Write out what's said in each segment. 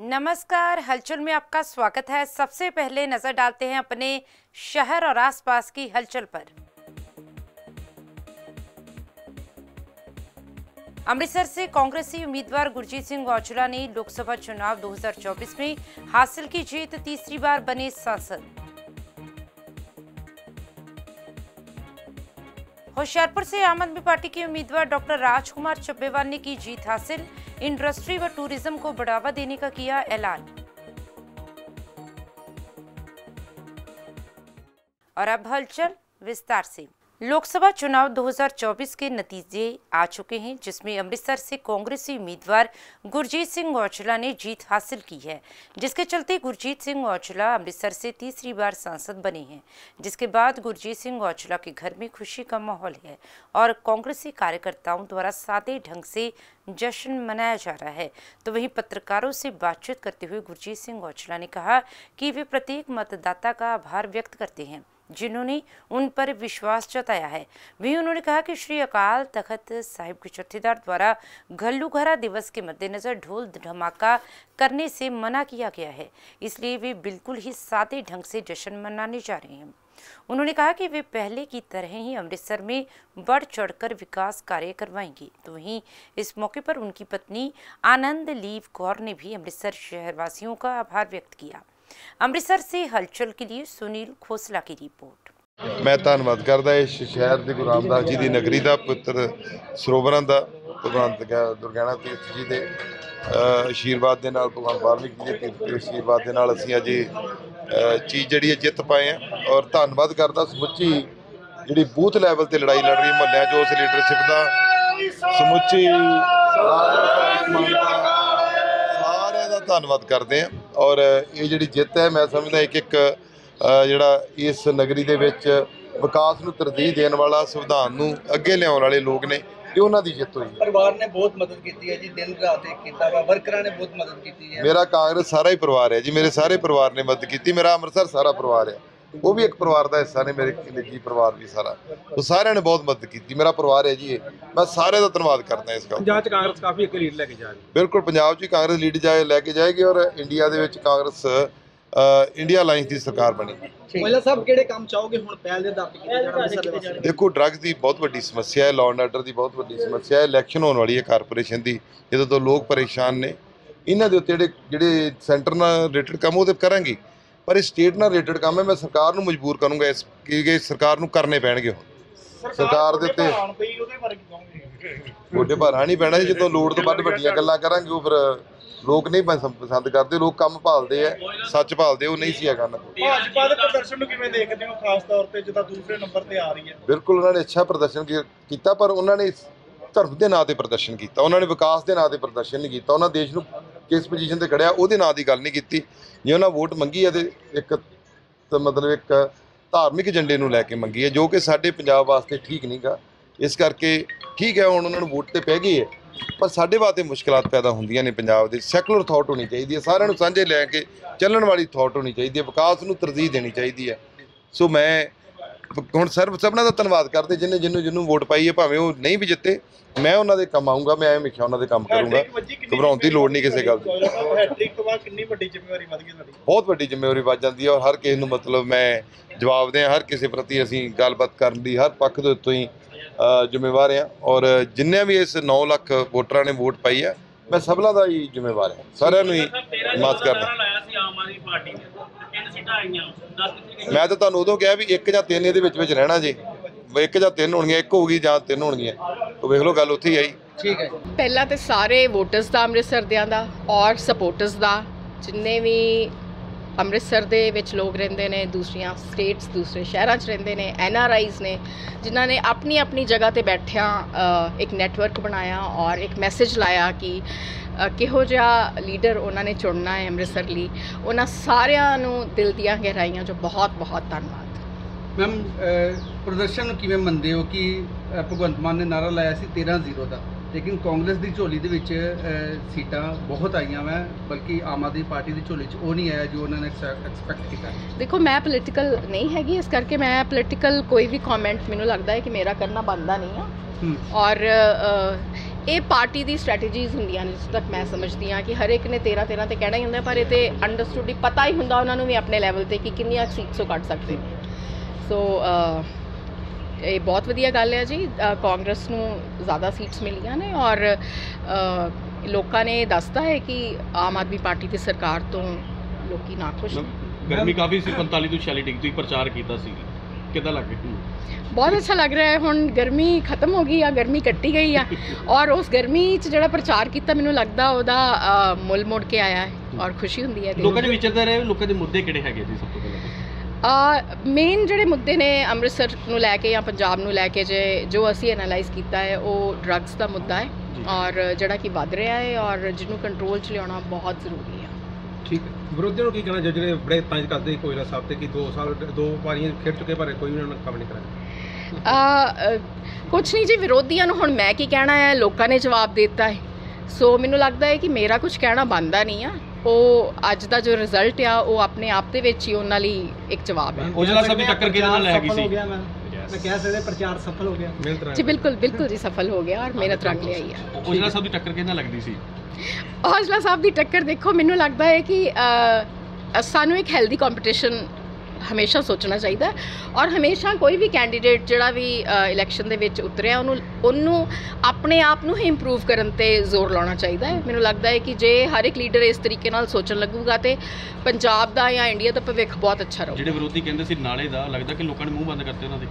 नमस्कार, हलचल में आपका स्वागत है। सबसे पहले नजर डालते हैं अपने शहर और आसपास की हलचल पर। अमृतसर से कांग्रेसी उम्मीदवार गुरजीत सिंह औजला ने लोकसभा चुनाव 2024 में हासिल की जीत, तीसरी बार बने सांसद। होशियारपुर से आम आदमी पार्टी के उम्मीदवार डॉक्टर राजकुमार चब्बेवाल ने की जीत हासिल, इंडस्ट्री व टूरिज्म को बढ़ावा देने का किया ऐलान। और अब हलचल विस्तार से। लोकसभा चुनाव 2024 के नतीजे आ चुके हैं, जिसमें अमृतसर से कांग्रेसी उम्मीदवार गुरजीत सिंह औजला ने जीत हासिल की है, जिसके चलते गुरजीत सिंह औजला अमृतसर से तीसरी बार सांसद बने हैं। जिसके बाद गुरजीत सिंह औजला के घर में खुशी का माहौल है और कांग्रेसी कार्यकर्ताओं द्वारा सादे ढंग से जश्न मनाया जा रहा है। तो वहीं पत्रकारों से बातचीत करते हुए गुरजीत सिंह औजला ने कहा कि वे प्रत्येक मतदाता का आभार व्यक्त करते हैं जिन्होंने उन पर विश्वास जताया है। वहीं उन्होंने कहा कि श्री अकाल तख्त साहिब के जत्थेदार द्वारा घल्लूघरा दिवस के मद्देनजर ढोल धमाका करने से मना किया गया है, इसलिए वे बिल्कुल ही सादे ढंग से जश्न मनाने जा रहे हैं। उन्होंने कहा कि वे पहले की तरह ही अमृतसर में बढ़ चढ़कर विकास कार्य करवाएंगी। तो वहीं इस मौके पर उनकी पत्नी आनंद लीव कौर ने भी अमृतसर शहरवासियों का आभार व्यक्त किया। अमृतसर से हलचल के लिए सुनील खोसला की रिपोर्ट। मैं धन्यवाद करदा इस शहर के गुरु रामदास जी की नगरी का पुत्र सरोवरों का भगवंत दुर्गैना तीर्थ जी के आशीर्वाद के नाल भगवान वाल्मीकि जी के तीर्थ के आशीर्वाद के नाल असीं अज चीज़ जिहड़ी जित पाए हैं। और धन्यवाद करदा समुची जिहड़ी बूथ लैवल ते लड़ाई लड़ रही मुहल्लियां चो उस लीडरशिप का समुची सारे का धन्यवाद करते हैं। और ये जिहड़ी जित है मैं समझदा एक ਜਿਹੜਾ इस नगरी ਦੇ ਵਿੱਚ विकास ਨੂੰ ਤਰਜੀਹ ਦੇਣ वाला संविधान ਨੂੰ ਅੱਗੇ ਲਿਆਉਣ वाले लोग ने ये उन्हां दी जित हुई। परिवार ने बहुत मदद की है जी, दिन रात एक कीता वा, वर्करां ने बहुत मदद की है। मेरा कांग्रेस सारा ही परिवार है जी, मेरे सारे परिवार ने मदद की। मेरा अमृतसर सारा परिवार है, वो भी एक परिवार का हिस्सा ने, मेरे निजी परिवार भी सारा, तो सारे ने बहुत मदद की। मेरा परिवार है जी, मैं सारे का धन्यवाद करता इस गल। पंजाब कांग्रेस काफी एक लीड लेके जा रही है। बिल्कुल पंजाब च कांग्रेस लीड लेके जाएगी और इंडिया दे विच कांग्रेस इंडिया अलायंस की सरकार बनी। महिला साहब किहड़े काम चाहोगे हुण पहल दे आधार ते कीते जाण? देखो ड्रग्स की बहुत वड्डी समस्या है, लॉ एंड आर्डर की बहुत वड्डी समस्या है, इलैक्शन होने वाली है कारपोरेशन की, जो तो लोग परेशान ने, इन्हां दे उत्ते जिहड़े सेंटर नाल रिलेटेड काम वो तो करांगे, पर इस स्टेट नाल रिलेटेड काम है मैं सरकार नूं मजबूर करूँगा इस कि सरकार नूं करने पैणगे। हुण सरकार दे उत्ते गोडे भारा नहीं पैना जी, जो लोड़ तो वध वड्डियां गल्लां करांगे वो फिर लोग नहीं पसंद करते। लोग काम भालते है, सच भालते, वो नहीं सी है गल। भाजपा दे प्रदर्शन नूं किवें देखदे हो, खास तौर ते जिद्दां दूसरे नंबर ते आ रही है? बिल्कुल उन्होंने अच्छा प्रदर्शन किया, पर उन्होंने धर्म के नाँ से प्रदर्शन किया, उन्होंने विकास के नाँ से प्रदर्शन नहीं किया, उन्होंने देश को किस पोजीशन से खड़िया वो नाँ की गल नहीं की। जे उन्होंने वोट मंगी है तो एक मतलब एक धार्मिक एजेंडे नूं लैके मंगी है, जो कि साडे पंजाब वास्ते ठीक नहीं गा। इस करके ठीक है हुण उन्होंने वोट तो पै गई है, पर साडे वास्ते मुश्किलात पैदा होंदियां ने। पंजाब दे सैकुलर थॉट होनी चाहिए, सारिआं नूं सांझे लैके ਚੱਲਣ वाली थॉट होनी चाहिए, विकास नूं तरजीह देनी चाहिए है। सो मैं हुण सबना का धन्नवाद करते जिन्होंने वोट पाई है, भावें वो नहीं भी जिते, मैं उन्होंने काम आऊँगा, मैं हमेशा उन्होंने काम करूँगा, घबराउण की लोड़ नहीं किसी गल दी। बहुत वड्डी जिम्मेवारी वध जाती है और हर किसी नूं मतलब मैं जवाब दें, हर किसी प्रति असीं गलबात करन दी हर पक्ष दे उत्तों ही जिम्मेवार हैं। और जिन्ने भी इस 9 लाख वोटरां ने वोट पाई है, मैं सबला का ही जिम्मेवार है, सारिआं नूं ही माफ करदा। मैं तो तुहानूं उदों कहा भी 1 ਜਾਂ 3 ਇਹਦੇ ਵਿੱਚ रहना जी, 1 ਜਾਂ 3 ਹੋणगीਆਂ, 1 होगी ਜਾਂ 3 ਹੋਣਗੀਆਂ, तो वेख लो गल उत्थे ही आई। ठीक है, ਪਹਿਲਾਂ ਤੇ ਸਾਰੇ ਵੋਟਰਸ ਦਾ, ਅੰਮ੍ਰਿਤਸਰਦਿਆਂ ਦਾ ਔਰ ਸਪੋਰਟਰਸ ਦਾ, ਜਿੰਨੇ ਵੀ ਅੰਮ੍ਰਿਤਸਰ ਦੇ ਵਿੱਚ ਲੋਕ ਰਹਿੰਦੇ ਨੇ, ਦੂਸਰੀਆਂ ਸਟੇਟਸ ਦੂਸਰੇ ਸ਼ਹਿਰਾਂ 'ਚ ਰਹਿੰਦੇ ਨੇ, NRIs ਨੇ, ਜਿਨ੍ਹਾਂ ਨੇ ਆਪਣੀ ਆਪਣੀ ਜਗ੍ਹਾ ਤੇ ਬੈਠਿਆਂ ਇੱਕ ਨੈਟਵਰਕ ਬਣਾਇਆ ਔਰ ਇੱਕ ਮੈਸੇਜ ਲਾਇਆ ਕਿ ਕਿਹੋ ਜਿਹਾ ਲੀਡਰ ਉਹਨਾਂ ਨੇ ਚੁਣਨਾ ਹੈ ਅੰਮ੍ਰਿਤਸਰ ਲਈ, ਉਹਨਾਂ ਸਾਰਿਆਂ ਨੂੰ ਦਿਲ ਦੀਆਂ ਗਹਿਰਾਈਆਂ 'ਚੋਂ ਬਹੁਤ ਬਹੁਤ ਧੰਨਵਾਦ। मैम प्रदर्शन किवें मनदे हो कि भगवंत मान ने नारा लाया सी 13-0 का, लेकिन कांग्रेस की झोली दे विच सीटां बहुत आईयां वै, बल्कि आम आदमी पार्टी की झोली च वो नहीं आया जो उन्होंने एक्सपैक्ट किया। देखो मैं पोलिटिकल नहीं हैगी, इस करके मैं पोलिटिकल कोई भी कॉमेंट मैनूं लगता है कि मेरा करना बनता नहीं है। और ਇਹ ਪਾਰਟੀ ਦੀ ਸਟ੍ਰੈਟੇਜੀਜ਼ ਹੁੰਦੀਆਂ ਨੇ, ਜਿਸ ਤੱਕ ਮੈਂ ਸਮਝਦੀ ਹਾਂ ਕਿ ਹਰ ਇੱਕ ਨੇ 13 ਤੇ ਕਹਿਣਾ ਹੀ ਹੁੰਦਾ, ਪਰ ਇਹ ਤੇ ਅੰਡਰਸਟੂਡ ਹੀ ਪਤਾ ਹੀ ਹੁੰਦਾ ਉਹਨਾਂ ਨੂੰ ਵੀ ਆਪਣੇ ਲੈਵਲ ਤੇ ਕਿ ਕਿੰਨੀਆਂ ਸੀਟਸ ਉਹ ਕੱਢ ਸਕਦੇ ਨੇ। ਸੋ ਇਹ ਬਹੁਤ ਵਧੀਆ ਗੱਲ ਹੈ ਜੀ, ਕਾਂਗਰਸ ਨੂੰ ਜ਼ਿਆਦਾ ਸੀਟਸ ਮਿਲੀਆਂ ਨੇ ਔਰ ਲੋਕਾਂ ਨੇ ਦੱਸਦਾ ਹੈ ਕਿ ਆਮ ਆਦਮੀ ਪਾਰਟੀ ਦੀ ਸਰਕਾਰ ਤੋਂ ਲੋਕੀ ਨਾਖੁਸ਼ ਨੇ। ਗਰਮੀ ਕਾਫੀ ਸੀ, 45 ਤੋਂ 46 ਡਿਗਰੀ ਪ੍ਰਚਾਰ ਕੀਤਾ ਸੀ, ਕਿੱਦਾਂ ਲੱਗ ਰਿਹਾ? ਬਹੁਤ ਅੱਛਾ ਲੱਗ ਰਿਹਾ ਹੈ। ਹੁਣ ਗਰਮੀ ਖਤਮ ਹੋ ਗਈ ਆ, ਗਰਮੀ ਕੱਟੀ ਗਈ ਆ ਔਰ ਉਸ ਗਰਮੀ 'ਚ ਜਿਹੜਾ ਪ੍ਰਚਾਰ ਕੀਤਾ ਮੈਨੂੰ ਲੱਗਦਾ ਉਹਦਾ ਮੁੱਲ ਮੁੜ ਕੇ ਆਇਆ ਹੈ ਔਰ ਖੁਸ਼ੀ ਹੁੰਦੀ ਹੈ। ਲੋਕਾਂ ਦੇ ਵਿਚਰਦੇ ਰਹੇ, ਲੋਕਾਂ ਦੇ ਮੁੱਦੇ ਕਿਹੜੇ ਹੈਗੇ ਜੀ? ਸਭ ਤੋਂ ਪਹਿਲਾਂ ਮੇਨ ਜਿਹੜੇ ਮੁੱਦੇ ਨੇ ਅੰਮ੍ਰਿਤਸਰ ਨੂੰ ਲੈ ਕੇ ਜਾਂ ਪੰਜਾਬ ਨੂੰ ਲੈ ਕੇ ਜੋ ਅਸੀਂ ਐਨਾਲਾਈਜ਼ ਕੀਤਾ ਹੈ ਉਹ ਡਰੱਗਸ ਦਾ ਮੁੱਦਾ ਹੈ ਔਰ ਜਿਹੜਾ ਕਿ ਵੱਧ ਰਿਹਾ ਹੈ ਔਰ ਜਿਹਨੂੰ ਕੰਟਰੋਲ 'ਚ ਲਿਆਉਣਾ ਬਹੁਤ ਜ਼ਰੂਰੀ ਹੈ। ਠੀਕ ਹੈ, ਵਿਰੋਧੀਆਂ ਨੂੰ ਕੀ ਕਹਿਣਾ ਜਿਹੜੇ ਬੜੇ ਤੰਜ ਕਰਦੇ ਕੋਇਲਾ ਸਾਹਿਬ ਤੇ ਕਿ 2 ਵਾਰੀਆਂ ਖੇਡ ਚੁੱਕੇ ਪਰ ਕੋਈ ਵੀ ਉਹਨਾਂ ਨੇ ਕੰਮ ਨਹੀਂ ਕਰਾਇਆ? ਕੁਛ ਨਹੀਂ ਜੀ, ਵਿਰੋਧੀਆਂ ਨੂੰ ਹੁਣ ਮੈਂ ਕੀ ਕਹਿਣਾ ਹੈ, ਲੋਕਾਂ ਨੇ ਜਵਾਬ ਦੇ ਦਿੱਤਾ ਹੈ। ਸੋ ਮੈਨੂੰ ਲੱਗਦਾ ਹੈ ਕਿ ਮੇਰਾ ਕੁਝ ਕਹਿਣਾ ਬਣਦਾ ਨਹੀਂ ਆ। ਉਹ ਅੱਜ ਦਾ ਜੋ ਰਿਜ਼ਲਟ ਆ ਉਹ ਆਪਣੇ ਆਪ ਦੇ ਵਿੱਚ ਹੀ ਉਹਨਾਂ ਲਈ ਇੱਕ ਜਵਾਬ ਹੈ। ਔਜਲਾ ਸਾਹਿਬ ਦੀ ਟੱਕਰ ਕਿਹਦੇ ਨਾਲ ਹੈਗੀ ਸੀ? ਮੈਂ ਕਹਿ ਸਕਦੇ ਪ੍ਰਚਾਰ ਸਫਲ ਹੋ ਗਿਆ ਜੀ, ਬਿਲਕੁਲ ਜੀ ਸਫਲ ਹੋ ਗਿਆ ਔਰ ਮਿਹਨਤ ਰੰਗ ਲਿਆਈ ਹੈ। ਔਜਲਾ ਸਾਹਿਬ ਦੀ ਟੱਕਰ ਕਿਹਦੇ ਨਾਲ ਲੱਗਦੀ ਸੀ? ਔਜਲਾ ਸਾਹਿਬ ਦੀ ਟੱਕਰ ਦੇਖੋ, ਮੈਨੂੰ ਲੱਗਦਾ ਹੈ ਕਿ ਸਾਨੂੰ ਇੱਕ ਹੈਲਦੀ ਕੰਪੀਟੀਸ਼ਨ ਹਮੇਸ਼ਾ ਸੋਚਣਾ ਚਾਹੀਦਾ ਔਰ ਹਮੇਸ਼ਾ ਕੋਈ ਵੀ ਕੈਂਡੀਡੇਟ ਜਿਹੜਾ ਵੀ ਇਲੈਕਸ਼ਨ ਦੇ ਵਿੱਚ ਉਤਰਿਆ ਉਹਨੂੰ ਆਪਣੇ ਆਪ ਨੂੰ ਹੀ ਇੰਪਰੂਵ ਕਰਨ ਤੇ ਜ਼ੋਰ ਲਾਉਣਾ ਚਾਹੀਦਾ ਹੈ। ਮੈਨੂੰ ਲੱਗਦਾ ਹੈ ਕਿ ਜੇ ਹਰ ਇੱਕ ਲੀਡਰ ਇਸ ਤਰੀਕੇ ਨਾਲ ਸੋਚਣ ਲੱਗੂਗਾ ਤੇ ਪੰਜਾਬ ਦਾ ਜਾਂ ਇੰਡੀਆ ਦਾ ਭਵਿੱਖ ਬਹੁਤ ਅੱਛਾ ਰਹੂਗਾ। ਜਿਹੜੇ ਵਿਰੋਧੀ ਕਹਿੰਦੇ ਸੀ ਨਾਲੇ ਦਾ, ਲੱਗਦਾ ਕਿ ਲੋਕਾਂ ਨੇ ਮੂੰਹ ਬੰਦ ਕਰਤੇ ਉਹਨਾਂ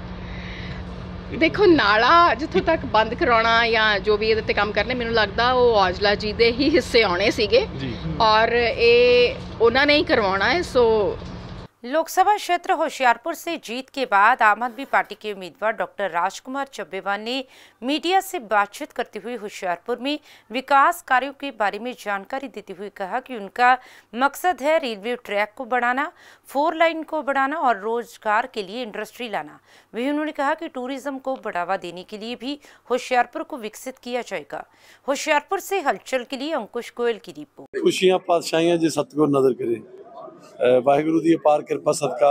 ਦੇ। ਦੇਖੋ, ਨਾਲਾ ਜਿੱਥੋਂ ਤੱਕ ਬੰਦ ਕਰਾਉਣਾ ਜਾਂ ਜੋ ਵੀ ਇਹਦੇ ਤੇ ਕੰਮ ਕਰਨੇ, ਮੈਨੂੰ ਲੱਗਦਾ ਉਹ ਔਜਲਾ ਜੀ ਦੇ ਹੀ ਹਿੱਸੇ ਆਉਣੇ ਸੀਗੇ ਔਰ ਇਹ ਉਹਨਾਂ ਨੇ ਹੀ करवाना है। सो लोकसभा क्षेत्र होशियारपुर से जीत के बाद आम आदमी पार्टी के उम्मीदवार डॉक्टर राजकुमार चब्बेवाल ने मीडिया से बातचीत करते हुए होशियारपुर में विकास कार्यों के बारे में जानकारी देते हुए कहा कि उनका मकसद है रेलवे ट्रैक को बढ़ाना, 4 लाइन को बढ़ाना और रोजगार के लिए इंडस्ट्री लाना। वहीं उन्होंने कहा कि टूरिज्म को बढ़ावा देने के लिए भी होशियारपुर को विकसित किया जाएगा। होशियारपुर से हलचल के लिए अंकुश गोयल की रिपोर्ट। खुशियां पातशाहियां जी सतगुर नजर करे, वाहिगुरू की अपार किरपा सदका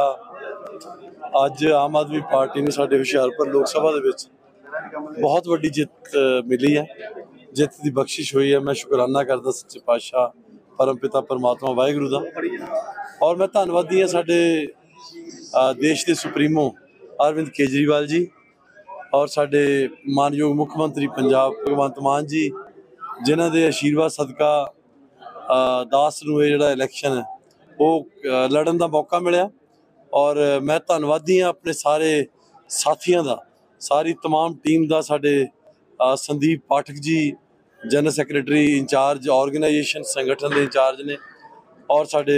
अज आम आदमी पार्टी ने साडे हुशियारपुर लोक सभा दे विच बहुत वड्डी जित मिली है। जित की बख्शिश हुई है। मैं शुकराना करदा सच्चे पातशाह परम पिता परमात्मा वाहिगुरू दा और मैं धन्नवादी हाँ साडे देश के सुप्रीमो अरविंद केजरीवाल जी और साडे मानयोग मुख्यमंत्री पंजाब भगवंत मान जी, जिन्हां दे आशीर्वाद सदका दास नूं जिहड़ा इलैक्शन है वो लड़न का मौका मिला और मैं धन्नवादी हाँ अपने सारे साथियों का, सारी तमाम टीम का। साडे Sandeep Pathak ji general secretary incharge organisation संगठन के इंचार्ज ने और साडे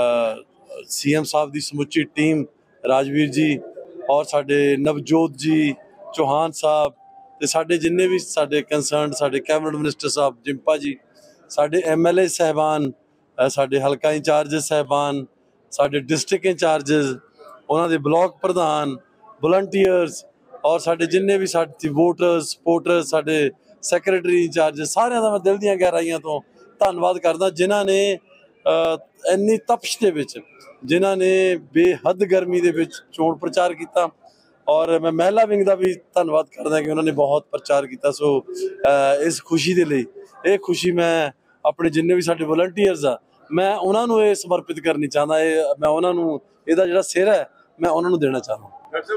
CM साहब की समुची टीम राजवीर जी और साडे नवजोत जी चौहान साहब ते साडे जिन्ने भी साडे कंसर्न साडे कैबिनेट मिनिस्टर साहब जिम्पा जी, साडे MLA साहबान, साडे हल्का इंचार्जिस साहबान, साडे डिस्ट्रिक्ट इंचार्जिस, उन्होंने ब्लॉक प्रधान, वॉलंटियर्स और साडे जिन्ने भी साथी वोटर्स सपोर्टर्स, साडे सैक्रटरी इंचार्जिस, सारे का मैं दिल दी गहराइयां तो धन्नवाद करदा जिन्हां ने इन्नी तपश दे विच, जिन्हां ने बेहद गर्मी दे विच चोण प्रचार किया और मैं महिला विंग का भी धन्नवाद करदा कि उन्होंने बहुत प्रचार किया। सो इस खुशी के लिए ये खुशी मैं अपने जिन्ने भी साडे वॉलंटियर्स आ मैं उन्होंने ये समर्पित करनी चाहता है। मैं उन्होंने ਇਹਦਾ ਜਿਹੜਾ ਸਿਰ ਹੈ मैं उन्होंने देना चाहता हूँ।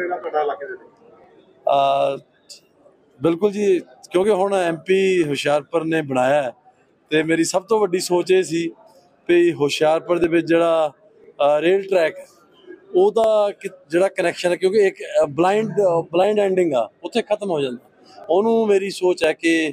बिल्कुल जी, क्योंकि हुण MP हुशियारपुर ने बनाया है तो मेरी सब तो वड्डी सोच ये सी भी हुशियारपुर दे विच जिहड़ा रेल ट्रैक है ਉਹਦਾ ਜਿਹੜਾ ਕਨੈਕਸ਼ਨ ਹੈ, ਕਿਉਂਕਿ ਇੱਕ ਬਲਾਈਂਡ ਐਂਡਿੰਗ ਆ ਉੱਥੇ ਖਤਮ ਹੋ ਜਾਂਦਾ। ਉਹਨੂੰ ਮੇਰੀ ਸੋਚ ਹੈ ਕਿ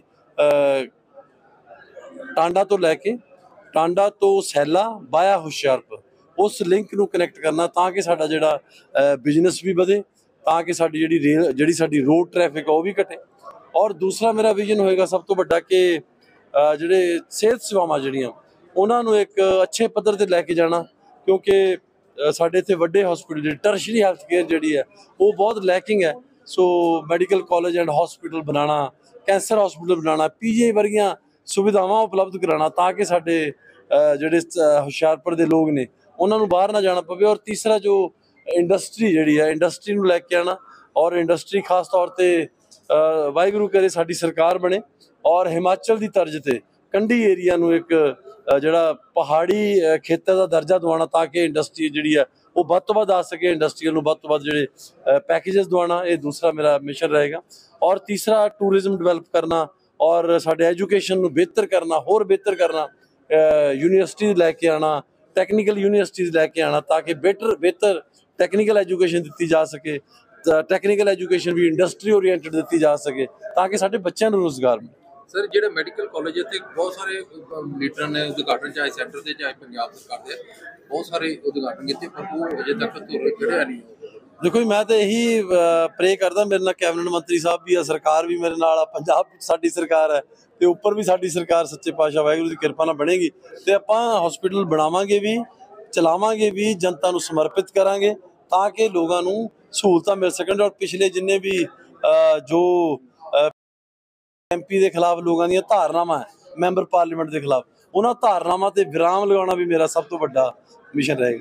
ਟਾਂਡਾ ਤੋਂ ਲੈ ਕੇ ਟਾਂਡਾ ਤੋਂ ਸੈਲਾ ਬਾਇਆ ਹੁਸ਼ਿਆਰਪੁਰ ਉਸ ਲਿੰਕ ਨੂੰ ਕਨੈਕਟ ਕਰਨਾ ਤਾਂ ਕਿ ਸਾਡਾ ਜਿਹੜਾ ਬਿਜ਼ਨਸ ਵੀ ਵਧੇ, ਤਾਂ ਕਿ ਸਾਡੀ ਜਿਹੜੀ ਸਾਡੀ ਰੋਡ ਟ੍ਰੈਫਿਕ ਆ ਉਹ ਵੀ ਘਟੇ। ਔਰ ਦੂਸਰਾ ਮੇਰਾ ਵਿਜ਼ਨ ਹੋਏਗਾ ਸਭ ਤੋਂ ਵੱਡਾ ਕਿ ਜਿਹੜੇ ਸਿਹਤ ਸੇਵਾਵਾਂ ਜਿਹੜੀਆਂ ਉਹਨਾਂ ਨੂੰ ਇੱਕ ਅੱਛੇ ਪੱਧਰ ਤੇ ਲੈ ਕੇ ਜਾਣਾ, ਕਿਉਂਕਿ ਸਾਡੇ ਇੱਥੇ ਵੱਡੇ ਹਸਪੀਟਲ ਜਿਹੜੀ ਟਰਸ਼ਰੀ ਹੈਲਥ ਕੇਅਰ ਜਿਹੜੀ ਹੈ ਉਹ ਬਹੁਤ ਲੈਕਿੰਗ ਹੈ। So medical college and hospital ਬਣਾਉਣਾ, ਕੈਂਸਰ ਹਸਪੀਟਲ ਬਣਾਉਣਾ, PGI ਵਰਗੀਆਂ ਸੁਵਿਧਾਵਾਂ ਉਪਲਬਧ ਕਰਾਉਣਾ ਤਾਂ ਕਿ ਸਾਡੇ ਜਿਹੜੇ ਹੁਸ਼ਿਆਰਪੁਰ ਦੇ ਲੋਕ ਨੇ ਉਹਨਾਂ ਨੂੰ ਬਾਹਰ ਨਾ ਜਾਣਾ ਪਵੇ। ਔਰ ਤੀਸਰਾ ਜੋ ਇੰਡਸਟਰੀ ਜਿਹੜੀ ਹੈ, ਇੰਡਸਟਰੀ ਨੂੰ ਲੈ ਕੇ ਆਉਣਾ ਔਰ ਇੰਡਸਟਰੀ ਖਾਸ ਤੌਰ 'ਤੇ ਵਾਹਿਗੁਰੂ ਕਰੇ ਸਾਡੀ ਸਰਕਾਰ ਬਣੇ ਔਰ ਹਿਮਾਚਲ ਦੀ ਤਰਜ਼ ਤੇ ਕੰਢੀ ਏਰੀਆ ਨੂੰ ਇੱਕ ਜਿਹੜਾ ਪਹਾੜੀ ਖੇਤਰ ਦਾ ਦਰਜਾ ਦਿਵਾਉਣਾ, ਤਾਂ ਕਿ ਇੰਡਸਟਰੀ ਜਿਹੜੀ ਹੈ ਉਹ ਵੱਧ ਤੋਂ ਵੱਧ ਆ ਸਕੇ, ਇੰਡਸਟਰੀਅਲ ਨੂੰ ਵੱਧ ਤੋਂ ਵੱਧ ਜਿਹੜੇ ਪੈਕੇजेस ਦਿਵਾਉਣਾ, ਇਹ ਦੂਸਰਾ ਮੇਰਾ ਮਿਸ਼ਨ ਰਹੇਗਾ। ਔਰ ਤੀਸਰਾ ਟੂਰਿਜ਼ਮ ਡਿਵੈਲਪ ਕਰਨਾ ਔਰ ਸਾਡੇ ਐਜੂਕੇਸ਼ਨ ਨੂੰ ਬਿਹਤਰ ਕਰਨਾ, ਹੋਰ ਬਿਹਤਰ ਕਰਨਾ, ਯੂਨੀਵਰਸਿਟੀ ਲੈ ਕੇ ਆਉਣਾ, ਟੈਕਨੀਕਲ ਯੂਨੀਵਰਸਿਟੀਜ਼ ਲੈ ਕੇ ਆਉਣਾ, ਤਾਂ ਕਿ ਬਿਹਤਰ ਟੈਕਨੀਕਲ ਐਜੂਕੇਸ਼ਨ ਦਿੱਤੀ ਜਾ ਸਕੇ, ਟੈਕਨੀਕਲ ਐਜੂਕੇਸ਼ਨ ਵੀ ਇੰਡਸਟਰੀ ਓਰੀਐਂਟਡ ਦਿੱਤੀ ਜਾ ਸਕੇ, ਤਾਂ ਕਿ ਸਾਡੇ ਬੱਚਿਆਂ ਨੂੰ ਰੁਜ਼ਗਾਰ ਮਿਲੇ। ਸਰ, ਜਿਹੜੇ ਮੈਡੀਕਲ ਕਾਲਜ ਇੱਥੇ ਬਹੁਤ ਸਾਰੇ ਲੀਡਰਾਂ ਨੇ ਉਦਘਾਟਨ, ਚਾਹੇ ਸੈਂਟਰ ਦੇ ਚਾਹੇ ਪੰਜਾਬ ਸਰਕਾਰ ਦੇ, ਬਹੁਤ ਸਾਰੇ ਉਦਘਾਟਨ ਕੀਤੇ, ਪਰ ਉਹ ਅਜੇ ਤੱਕ ਖੜਿਆ ਨਹੀਂ। ਦੇਖੋ ਜੀ, ਮੈਂ ਤਾਂ ਇਹੀ ਪ੍ਰੇ ਕਰਦਾ, ਮੇਰੇ ਨਾਲ ਕੈਬਨਿਟ ਮੰਤਰੀ ਸਾਹਿਬ ਵੀ ਆ, ਸਰਕਾਰ ਵੀ ਮੇਰੇ ਨਾਲ ਆ, ਪੰਜਾਬ ਸਾਡੀ ਸਰਕਾਰ ਹੈ ਤੇ ਉੱਪਰ ਵੀ ਸਾਡੀ ਸਰਕਾਰ ਸੱਚੇ ਪਾਤਸ਼ਾਹ ਵਾਹਿਗੁਰੂ ਦੀ ਕਿਰਪਾ ਨਾਲ ਬਣੇਗੀ, ਤੇ ਆਪਾਂ ਹਸਪੀਟਲ ਬਣਾਵਾਂਗੇ ਵੀ, ਚਲਾਵਾਂਗੇ ਵੀ, ਜਨਤਾ ਨੂੰ ਸਮਰਪਿਤ ਕਰਾਂਗੇ, ਤਾਂ ਕਿ ਲੋਕਾਂ ਨੂੰ ਸਹੂਲਤਾਂ ਮਿਲ ਸਕਣ। ਔਰ ਪਿਛਲੇ ਜਿੰਨੇ ਵੀ ਜੋ MP ਦੇ ਖਿਲਾਫ ਲੋਕਾਂ ਦੀਆਂ ਧਾਰਨਾਵਾਂ ਹੈ, ਮੈਂਬਰ ਪਾਰਲੀਮੈਂਟ ਦੇ ਖਿਲਾਫ, ਉਹਨਾਂ ਧਾਰਨਾਵਾਂ ਤੇ ਵਿਰਾਮ ਲਗਾਉਣਾ ਵੀ ਮੇਰਾ ਸਭ ਤੋਂ ਵੱਡਾ ਮਿਸ਼ਨ रहेगा।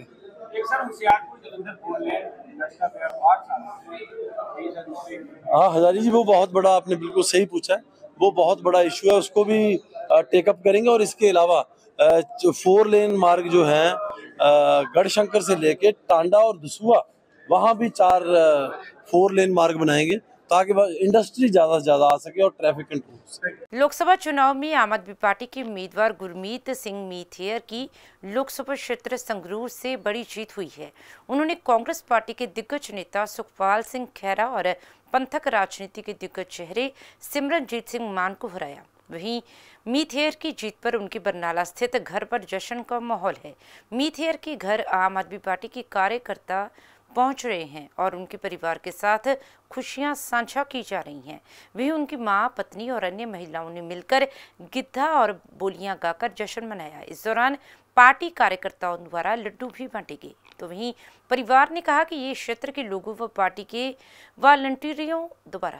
हाँ हजारी जी, वो बहुत बड़ा, आपने बिल्कुल सही पूछा है, वो बहुत बड़ा इशू है, उसको भी टेकअप करेंगे। और इसके अलावा 4 लेन मार्ग जो है गढ़शंकर से लेके टांडा और दसूहा, वहाँ भी 4 लेन मार्ग बनाएंगे, ताकि इंडस्ट्री ज़्यादा से ज़्यादा आ सके और ट्रैफिक कंट्रोल। लोकसभा चुनाव में आम आदमी पार्टी के उम्मीदवार गुरमीत सिंह मीथेर की लोकसभा क्षेत्र संगरूर से बड़ी जीत हुई है। उन्होंने कांग्रेस पार्टी के दिग्गज नेता सुखपाल सिंह खैरा और पंथक राजनीति के दिग्गज चेहरे सिमरनजीत सिंह मान को हराया। वहीं मीथेर की जीत पर उनके बरनाला स्थित घर पर जश्न का माहौल है। मीथेर के घर आम आदमी पार्टी के कार्यकर्ता पहुंच रहे हैं और उनके परिवार के साथ खुशियां साझा की जा रही हैं। वहीं उनकी मां, पत्नी और अन्य महिलाओं ने मिलकर गिद्धा और बोलियां गाकर जश्न मनाया। इस दौरान पार्टी कार्यकर्ताओं द्वारा लड्डू भी बांटे गए। तो वहीं परिवार ने कहा कि ये क्षेत्र के लोगों व पार्टी के वॉलंटियरों द्वारा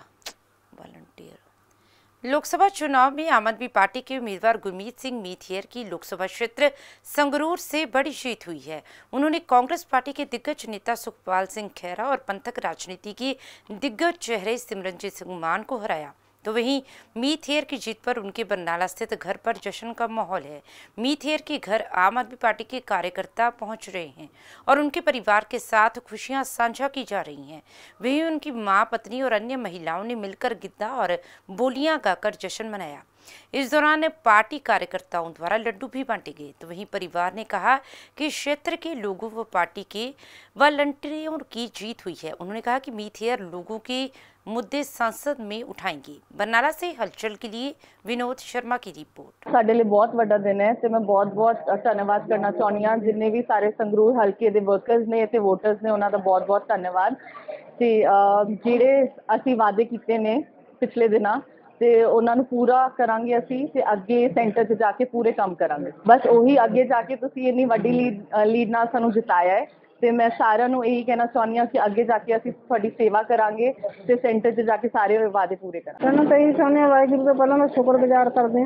लोकसभा चुनाव में आम आदमी पार्टी के उम्मीदवार गुरमीत सिंह मीथेर की लोकसभा क्षेत्र संगरूर से बड़ी जीत हुई है। उन्होंने कांग्रेस पार्टी के दिग्गज नेता सुखपाल सिंह खैरा और पंथक राजनीति के दिग्गज चेहरे सिमरनजीत सिंह मान को हराया। तो वहीं मीथेर की जीत पर उनके बरनाला स्थित घर पर जश्न का माहौल है। मीथेर के घर आम आदमी पार्टी के कार्यकर्ता पहुंच रहे हैं और उनके परिवार के साथ खुशियां साझा की जा रही हैं। वहीं उनकी मां, पत्नी और अन्य महिलाओं ने मिलकर गिद्धा और बोलियां गाकर जश्न मनाया। इस दौरान पार्टी कार्यकर्ताओं द्वारा लड्डू भी बांटे गए। तो वहीं परिवार ने कहा कि क्षेत्र के लोगों व पार्टी के वॉलंटियरों की जीत हुई है। उन्होंने कहा कि मीथेर लोगों के मुद्दे संसद में उठाएंगे। बरनाला से हलचल के लिए विनोद शर्मा की रिपोर्ट। ਸਾਡੇ ਲਈ ਬਹੁਤ ਵੱਡਾ ਦਿਨ ਹੈ ਤੇ ਮੈਂ ਬਹੁਤ ਧੰਨਵਾਦ ਕਰਨਾ ਚਾਹੁੰਦੀ ਹਾਂ ਜਿੰਨੇ ਵੀ ਸਾਰੇ ਸੰਗਰੂਰ ਹਲਕੇ ਦੇ ਵਰਕਰਸ ਨੇ ਤੇ ਵੋਟਰਸ ਨੇ, ਉਹਨਾਂ ਦਾ ਬਹੁਤ ਧੰਨਵਾਦ। ਤੇ ਜਿਹੜੇ ਅਸੀਂ ਵਾਅਦੇ ਕੀਤੇ ਨੇ ਪਿਛਲੇ ਦਿਨਾਂ ਤੇ ਉਹਨਾਂ ਨੂੰ ਪੂਰਾ ਕਰਾਂਗੇ ਅਸੀਂ, ਤੇ ਅੱਗੇ ਸੈਂਟਰ 'ਚ ਜਾ ਕੇ ਪੂਰੇ ਕੰਮ ਕਰਾਂਗੇ। ਬਸ ਉਹੀ ਅੱਗੇ ਜਾ ਕੇ ਤੁਸੀਂ ਇੰਨੀ ਵੱਡੀ ਲੀਡ ਨਾਲ ਸਾਨੂੰ ਜਿਤਾਇਆ ਹੈ ਤੇ ਮੈਂ ਸਾਰਿਆਂ ਨੂੰ ਇਹੀ ਕਹਿਣਾ ਚਾਹੁੰਦੀ ਹਾਂ ਕਿ ਅੱਗੇ ਜਾ ਕੇ ਅਸੀਂ ਤੁਹਾਡੀ ਸੇਵਾ ਕਰਾਂਗੇ ਤੇ ਸੈਂਟਰ 'ਚ ਜਾ ਕੇ ਸਾਰੇ ਵਾਅਦੇ ਪੂਰੇ ਕਰਾਂਗੇ। ਸਾਨੂੰ ਤਾਂ ਇਹੀ ਚਾਹੁੰਦੇ ਹਾਂ, ਵਾਹਿਗੁਰੂ ਦਾ ਪਹਿਲਾਂ ਮੈਂ ਸ਼ੁਕਰਗੁਜ਼ਾਰ ਕਰਦੇ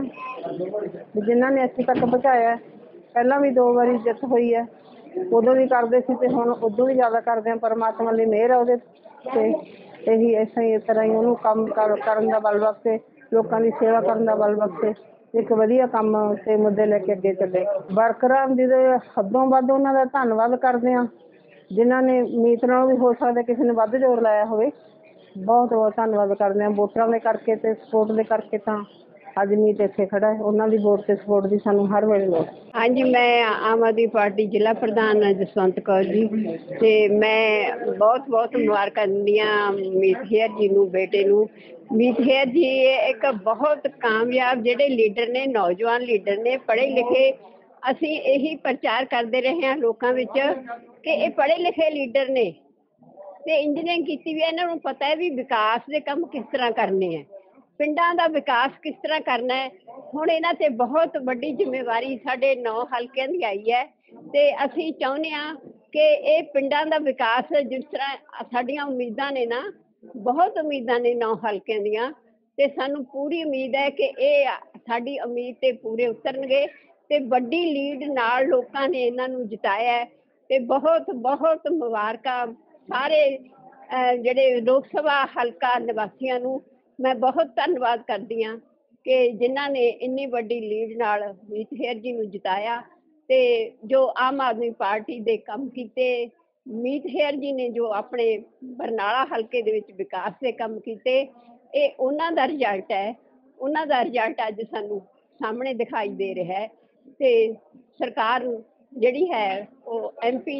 ਹਾਂ ਜਿਨ੍ਹਾਂ ਨੇ ਇੱਥੇ ਤੱਕ ਪਹੁੰਚਾਇਆ। ਪਹਿਲਾਂ ਵੀ 2 ਵਾਰੀ ਜਿੱਤ ਹੋਈ ਹੈ, ਉਦੋਂ ਵੀ ਕਰਦੇ ਸੀ ਤੇ ਹੁਣ ਉਦੋਂ ਵੀ ਜ਼ਿਆਦਾ ਕਰਦੇ ਹਾਂ। ਪਰਮਾਤਮਾ ਦੀ ਮਿਹਰ ਹੈ ਉਹਦੇ ਤੇ, ਇਹੀ ਇਸ ਤਰ੍ਹਾਂ ਹੀ ਉਹਨੂੰ ਕੰਮ ਕਰਨ ਦਾ ਬਲ ਬਖਸ਼ੇ, ਲੋਕਾਂ ਦੀ ਸੇਵਾ ਕਰਨ ਦਾ ਬਲ ਬਖਸ਼ੇ, ਇੱਕ ਵਧੀਆ ਕੰਮ ਤੇ ਮੁੱਦੇ ਲੈ ਕੇ ਅੱਗੇ ਚੱਲੇ। ਵਰਕਰਾਂ ਦੀ ਹੱਦੋਂ ਵੱਧ ਉਹਨਾਂ ਦਾ ਧੰਨਵਾਦ ਕਰਦੇ ਹਾਂ ਜਿਨ੍ਹਾਂ ਨੇ ਮੀਤ ਨਾਲੋਂ ਵੀ ਹੋ ਸਕਦਾ ਕਿਸੇ ਨੇ ਵੱਧ ਜ਼ੋਰ ਲਾਇਆ ਹੋਵੇ। ਬਹੁਤ ਧੰਨਵਾਦ ਕਰਦੇ ਹਾਂ ਵੋਟਰਾਂ ਦੇ ਕਰਕੇ ਤੇ ਸਪੋਰਟ ਦੇ ਕਰਕੇ ਤਾਂ ਅੱਜ ਮੀਤ ਇੱਥੇ ਖੜਾ ਹੈ। ਉਹਨਾਂ ਦੀ ਵੋਟ ਤੇ ਸਪੋਰਟ ਦੀ ਸਾਨੂੰ ਹਰ ਵੇਲੇ ਲੋੜ। ਹਾਂਜੀ, ਮੈਂ ਆਮ ਆਦਮੀ ਪਾਰਟੀ ਜ਼ਿਲ੍ਹਾ ਪ੍ਰਧਾਨ ਜਸਵੰਤ ਕੌਰ ਜੀ ਤੇ ਮੈਂ ਬਹੁਤ ਮੁਬਾਰਕਾਂ ਦਿੰਦੀ ਹਾਂ ਮੀਥੇਰ ਜੀ ਨੂੰ, ਬੇਟੇ ਨੂੰ। ਮੀਥੇਰ ਜੀ ਇੱਕ ਬਹੁਤ ਕਾਮਯਾਬ ਜਿਹੜੇ ਲੀਡਰ ਨੇ, ਨੌਜਵਾਨ ਲੀਡਰ ਨੇ, ਪੜ੍ਹੇ ਲਿਖੇ। ਅਸੀਂ ਇਹੀ ਪ੍ਰਚਾਰ ਕਰਦੇ ਰਹੇ ਹਾਂ ਲੋਕਾਂ ਵਿੱਚ ਕਿ ਇਹ ਪੜ੍ਹੇ ਲਿਖੇ ਲੀਡਰ ਨੇ ਤੇ ਇੰਜੀਨੀਅਰਿੰਗ ਕੀਤੀ ਵੀ, ਇਹਨਾਂ ਨੂੰ ਪਤਾ ਹੈ ਵੀ ਵਿਕਾਸ ਦੇ ਕੰਮ ਕਿਸ ਤਰ੍ਹਾਂ ਕਰਨੇ ਹੈ, ਪਿੰਡਾਂ ਦਾ ਵਿਕਾਸ ਕਿਸ ਤਰ੍ਹਾਂ ਕਰਨਾ ਹੈ। ਹੁਣ ਇਹਨਾਂ ਤੇ ਬਹੁਤ ਵੱਡੀ ਜ਼ਿੰਮੇਵਾਰੀ ਸਾਡੇ 9 ਹਲਕਿਆਂ ਦੀ ਆਈ ਹੈ ਤੇ ਅਸੀਂ ਚਾਹੁੰਦੇ ਹਾਂ ਕਿ ਇਹ ਪਿੰਡਾਂ ਦਾ ਵਿਕਾਸ, ਜਿਸ ਤਰ੍ਹਾਂ ਸਾਡੀਆਂ ਉਮੀਦਾਂ ਨੇ ਨਾ, ਬਹੁਤ ਉਮੀਦਾਂ ਨੇ 9 ਹਲਕਿਆਂ ਦੀਆਂ, ਤੇ ਸਾਨੂੰ ਪੂਰੀ ਉਮੀਦ ਹੈ ਕਿ ਇਹ ਸਾਡੀ ਉਮੀਦ ਤੇ ਪੂਰੇ ਉਤਰਨਗੇ ਤੇ ਵੱਡੀ ਲੀਡ ਨਾਲ ਲੋਕਾਂ ਨੇ ਇਹਨਾਂ ਨੂੰ ਜਿਤਾਇਆ ਹੈ। ਤੇ ਬਹੁਤ ਮੁਬਾਰਕਾਂ ਸਾਰੇ ਜਿਹੜੇ ਲੋਕ ਸਭਾ ਹਲਕਾ ਨਿਵਾਸੀਆਂ ਨੂੰ मैं बहुत धन्नवाद करदी हाँ कि जिन्हां ने इन्नी वड्डी लीड नाल मीत हेयर जी नूं जिताया ते जो आम आदमी पार्टी दे काम कीते, मीत हेयर जी ने जो अपने बरनाला हलके दे विच विकास दे काम कीते, ਇਹ ਉਹਨਾਂ ਦਾ ਰਿਜ਼ਲਟ ਹੈ। ਉਹਨਾਂ ਦਾ ਰਿਜ਼ਲਟ ਅੱਜ ਸਾਨੂੰ ਸਾਹਮਣੇ ਦਿਖਾਈ ਦੇ ਰਿਹਾ ਹੈ ਤੇ ਸਰਕਾਰ ਜਿਹੜੀ ਹੈ ਉਹ ਐਮਪੀ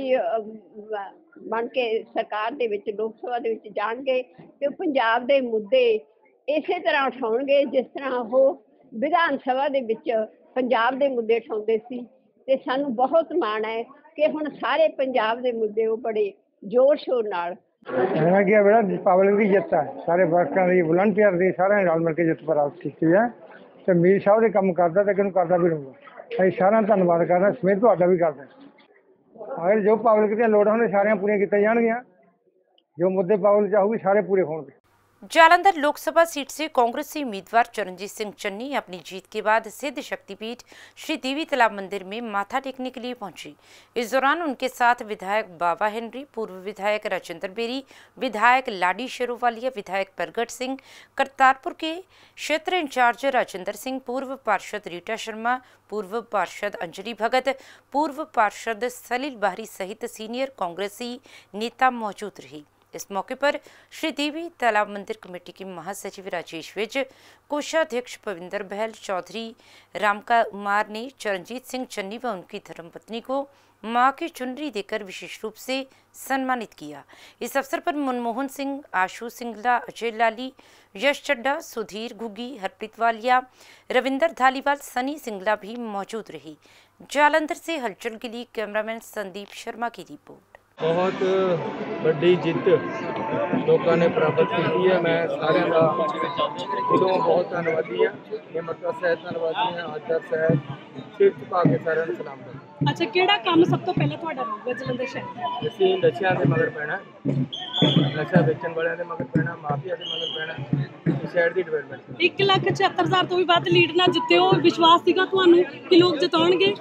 ਬਣ ਕੇ ਸਰਕਾਰ ਦੇ ਵਿੱਚ ਲੋਕ ਸਭਾ ਦੇ ਵਿੱਚ ਜਾਣਗੇ ਤੇ ਪੰਜਾਬ ਦੇ ਮੁੱਦੇ ਇਸੇ ਤਰ੍ਹਾਂ ਉਠਾਉਣਗੇ ਜਿਸ ਤਰ੍ਹਾਂ ਉਹ ਵਿਧਾਨ ਸਭਾ ਦੇ ਵਿੱਚ ਪੰਜਾਬ ਦੇ ਮੁੱਦੇ ਉਠਾਉਂਦੇ ਸੀ ਤੇ ਸਾਨੂੰ ਬਹੁਤ ਮਾਣ ਹੈ ਕਿ ਹੁਣ ਸਾਰੇ ਪੰਜਾਬ ਦੇ ਮੁੱਦੇ ਉਹ ਬੜੇ ਜ਼ੋਰ ਸ਼ੋਰ ਨਾਲ कहना क्या बेटा पब्लिक की जित है, सारे वर्कर की वलंटियर की सारे रल मिल के जित प्राप्त की है तो मीर साहब के काम करता तो किनू करता भी रहूँगा। ਅਸੀਂ ਸਾਰਿਆਂ ਦਾ ਧੰਨਵਾਦ ਕਰਦਾ, ਸਮੇਤ ਤੁਹਾਡਾ ਵੀ ਕਰਦੇ। ਅਗਰ ਜੋ ਪਬਲਿਕ ਦੀਆਂ ਲੋੜਾਂ ਨੇ ਸਾਰੀਆਂ ਪੂਰੀਆਂ ਕੀਤੀਆਂ ਜਾਣਗੀਆਂ, ਜੋ ਮੁੱਦੇ ਪਬਲਿਕ ਚਾਹੂਗੀ ਸਾਰੇ ਪੂਰੇ ਹੋਣਗੇ। जालंधर लोकसभा सीट से कांग्रेसी उम्मीदवार चरणजीत सिंह चन्नी अपनी जीत के बाद सिद्ध शक्तिपीठ श्री देवी तालाब मंदिर में माथा टेकने के लिए पहुंची। इस दौरान उनके साथ विधायक बाबा हेनरी, पूर्व विधायक राजेंद्र बेरी, विधायक लाडी शेरोवालिया, विधायक प्रगट सिंह, करतारपुर के क्षेत्र इंचार्ज राजेंद्र सिंह, पूर्व पार्षद रीटा शर्मा, पूर्व पार्षद अंजलि भगत, पूर्व पार्षद सलील बाहरी सहित सीनियर कांग्रेसी नेता मौजूद रही। इस मौके पर श्री देवी तालाब मंदिर कमेटी के महासचिव राजेश विज, कोषाध्यक्ष पविंदर बहल, चौधरी रामकुमार ने चरणजीत सिंह चन्नी व उनकी धर्मपत्नी को मां की चुनरी देकर विशेष रूप से सम्मानित किया। इस अवसर पर मनमोहन सिंह, आशु सिंगला, अजय लाली, यश चड्डा, सुधीर घुग्गी, हरप्रीत वालिया, रविंदर धालीवाल, सनी सिंगला भी मौजूद रही। जालंधर से हलचल के लिए कैमरामैन संदीप शर्मा की रिपोर्ट। बहुत बड़ी जीत लोगों ने प्राप्त की है। मैं सारे का दिलों बहुत धन्यवादी है, निमरता सहित धन्यवादी है, आदर सहित सिर झुका के सारे ਨੂੰ सलाम करदा। अच्छा, ਕਿਹੜਾ ਕੰਮ ਸਭ ਤੋਂ ਪਹਿਲਾਂ ਤੁਹਾਡਾ ਰਹੂਗਾ ਜਲੰਧਰ ਸ਼ਹਿਰ? ਅਸੀਂ ਨਸ਼ਿਆਂ ਦੇ ਮਗਰ ਪੈਣਾ, ਨਸ਼ਾ ਵੇਚਣ ਵਾਲਿਆਂ ਦੇ ਮਗਰ ਪੈਣਾ, ਮਾਫੀਆ ਦੇ ਮਗਰ ਪੈਣਾ, ਸ਼ਹਿਰ ਦੀ ਡਿਵੈਲਪਮੈਂਟ। 1,76,000 ਤੋਂ ਵੀ ਵੱਧ ਲੀਡ ਨਾਲ ਜਿੱਤੇ ਹੋ, ਵਿਸ਼ਵਾਸ ਸੀਗਾ ਤੁਹਾਨੂੰ ਕਿ ਲੋਕ ਜਿਤਾਉਣਗੇ?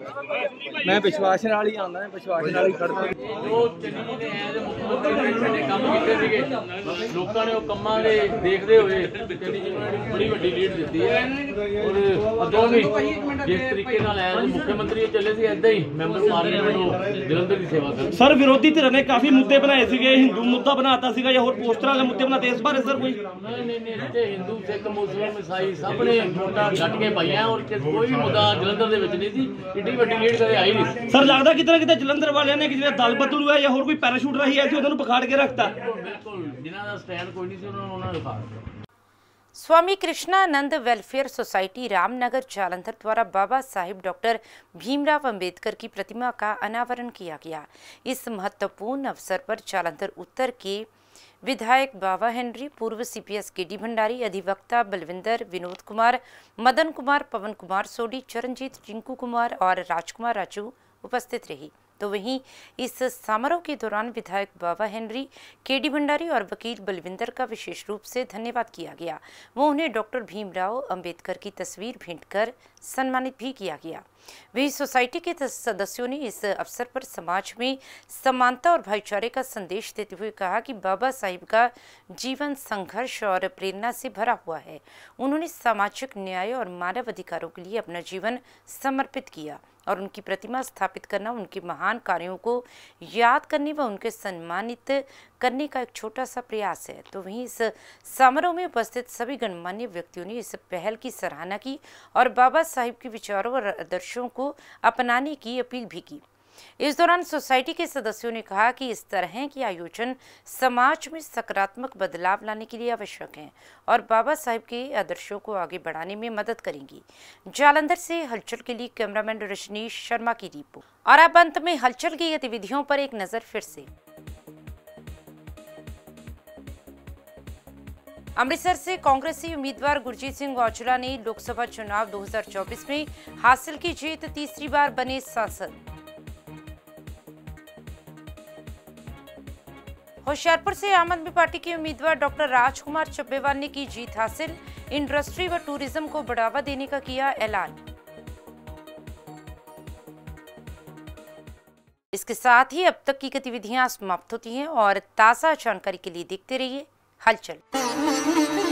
ਮੈਂ ਵਿਸ਼ਵਾਸ ਨਾਲ ਹੀ ਆਉਂਦਾ ਹਾਂ, ਵਿਸ਼ਵਾਸ ਨਾਲ ਹੀ ਖੜਦਾ। ਜੋ ਚੰਨੀ ਨੇ ਐਜ਼ ਮੁੱਖ ਮੰਤਰੀ ਨੇ ਕੰਮ ਕੀਤੇ ਸੀਗੇ, ਲੋਕਾਂ ਨੇ ਉਹ ਕੰਮਾਂ ਦੇ ਦੇਖਦੇ ਹੋਏ ਚੰਨੀ ਜੀ ਨੂੰ ਬੜੀ ਵੱਡੀ ਲੀਡ ਦਿੱਤੀ ਹੈ। ਔਰ ਅੱਗੋਂ ਵੀ ਜਿਸ ਤਰੀਕੇ ਨਾਲ ਐਜ਼ ਮੁੱਖ ਮੰਤਰੀ ਚੱਲੇ ਸੀ ਐਦਾਂ ਹੀ ਮੈਂਬਰ ਪਾਰਲੀਮੈਂਟ ਨੂੰ ਜਲੰਧਰ ਦੀ ਸੇਵਾ ਕਰ। ਸਰ ਵਿਰੋਧੀ ਧਿਰ ਨੇ ਕਾਫੀ ਮੁੱਦੇ ਬਣਾਏ ਸੀਗੇ, ਹਿੰਦੂ ਮੁੱਦਾ ਬਣਾਤਾ ਸੀਗਾ ਜਾਂ ਹੋਰ ਪੋਸਟਰਾਂ ਵਾਲੇ ਮੁੱਦੇ ਬਣਾਤੇ, ਇਸ ਬਾਰੇ ਸਰ ਕੋਈ? ਨਹੀਂ ਤੇ ਹਿੰਦੂ ਸਿੱਖ ਮੁਸਲਿਮ ਈਸਾਈ ਸਭ ਨੇ ਵੋਟਾਂ ਛੱਡ ਕੇ ਪਾਈਆਂ ਔਰ ਕੋਈ ਮੁੱਦਾ ਜਲੰਧਰ ਦੇ ਵਿੱਚ ਨਹੀਂ ਸੀ। ਏਡੀ ਵੱਡੀ ਲੀਡ ਕਦੇ ਆਈ ਨਹੀਂ। ਸਰ ਲੱਗਦਾ ਕਿਤੇ ਨਾ ਕਿਤੇ ਜਲੰਧਰ ਵਾਲਿਆਂ ਨੇ ਜਿਹੜਾ ਦਲ ਬਦਲੂ ਹੈ ਜਾਂ ਹੋਰ ਕੋਈ ਪੈਰਾਸ਼ੂਟ ਰਹੀ ਹੈ ਸੀ ਉਹਨਾਂ ਨੂੰ ਪਖਾੜ ਕੇ ਰੱਖਤਾ। ਬਿਲकुल ਜਿਨ੍ਹਾਂ ਦਾ ਸਟੈਂਡ ਕੋਈ ਨਹੀਂ ਸੀ ਉਹਨਾਂ ਨੂੰ ਪਖਾੜ ਦਿੱਤਾ। स्वामी कृष्णानंद वेलफेयर सोसाइटी रामनगर जालंधर द्वारा बाबा साहिब डॉक्टर भीमराव अंबेडकर की प्रतिमा का अनावरण किया गया। इस महत्वपूर्ण अवसर पर जालंधर उत्तर के विधायक बाबा हेनरी, पूर्व CPS KD भंडारी, अधिवक्ता बलविंदर, विनोद कुमार, मदन कुमार, पवन कुमार सोडी, चरणजीत, टिंकू कुमार और राजकुमार राजू उपस्थित रही। तो वहीं इस समारोह के दौरान विधायक बाबा हेनरी, KD भंडारी और वकील बलविंदर का विशेष रूप से धन्यवाद किया गया। वो उन्हें डॉक्टर भीमराव अंबेडकर की तस्वीर भेंट कर सम्मानित भी किया गया। वहीं सोसाइटी के सदस्यों ने इस अवसर पर समाज में समानता और भाईचारे का संदेश देते हुए कहा कि बाबा साहिब का जीवन संघर्ष और प्रेरणा से भरा हुआ है। उन्होंने सामाजिक न्याय और मानव अधिकारों के लिए अपना जीवन समर्पित किया और उनकी प्रतिमा स्थापित करना उनके महान कार्यों को याद करने व उनके सम्मानित करने का एक छोटा सा प्रयास है। तो वहीं इस समारोह में उपस्थित सभी गणमान्य व्यक्तियों ने इस पहल की सराहना की और बाबा साहिब के विचारों और आदर्शों को अपनाने की अपील भी की। इस दौरान सोसाइटी के सदस्यों ने कहा कि इस तरह के आयोजन समाज में सकारात्मक बदलाव लाने के लिए आवश्यक हैं और बाबा साहिब के आदर्शों को आगे बढ़ाने में मदद करेंगी। जालंधर से हलचल के लिए कैमरामैन रजनीश शर्मा की रिपोर्ट। और अब अंत में हलचल की गतिविधियों पर एक नजर फिर से। अमृतसर से कांग्रेसी उम्मीदवार गुरजीत सिंह औजला ने लोकसभा चुनाव 2024 में हासिल की जीत, तीसरी बार बने सांसद। होशियारपुर से आम आदमी पार्टी के उम्मीदवार डॉक्टर राजकुमार चब्बेवाल ने की जीत हासिल, इंडस्ट्री व टूरिज्म को बढ़ावा देने का किया ऐलान। इसके साथ ही अब तक की गतिविधियां समाप्त होती हैं और ताज़ा जानकारी के लिए देखते रहिए हलचल।